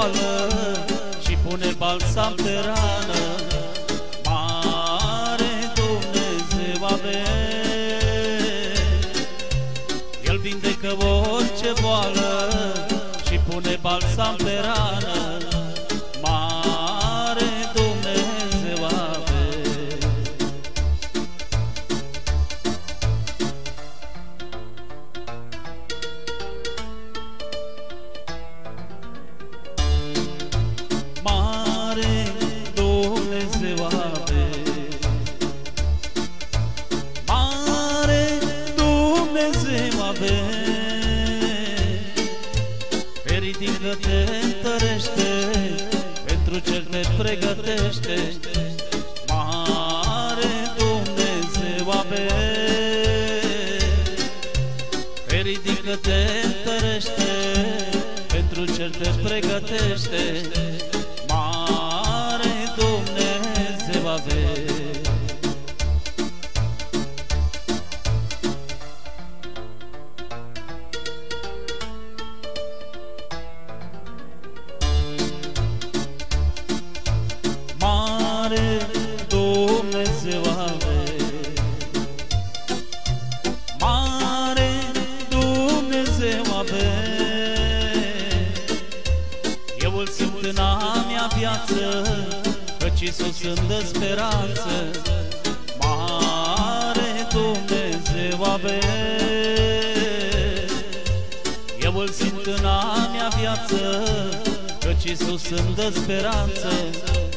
boală și pune balsam pe rană. Mare Dumnezeu avem, El vindecă orice boală și pune balsam pe rană. Mare Dumnezeu avem. Mare Dumnezeu avem. Mare Dumnezeu avem. Ridică-te, întărește, pentru cel te pregătește. Mare Dumnezeu avem. Ridică-te, întărește, pentru cel te pregătește. Mare Dumnezeu avem. Mare Dumnezeu avem. Mare Dumnezeu avem. Eu îl simt în a mea viață, căci Iisus îmi dă speranță. Mare Dumnezeu avem. Eu îl simt în a mea viață, căci Iisus îmi dă speranță.